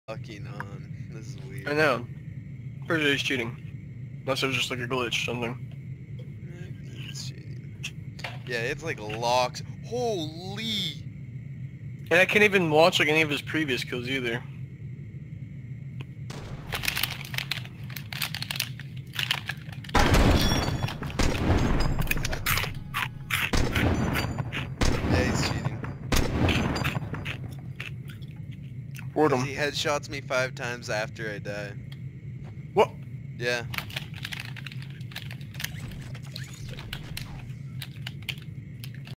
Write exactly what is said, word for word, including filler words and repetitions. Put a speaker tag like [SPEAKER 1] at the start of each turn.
[SPEAKER 1] Fucking on. This is weird.
[SPEAKER 2] I know. Pretty sure he's cheating. Unless it was just like a glitch or something.
[SPEAKER 1] He's cheating. Yeah, it's like locks. Holy!
[SPEAKER 2] And I can't even watch like any of his previous kills either.
[SPEAKER 1] Yeah, he's cheating.
[SPEAKER 2] Boredom.
[SPEAKER 1] He headshots me five times after I die.
[SPEAKER 2] What?
[SPEAKER 1] Yeah.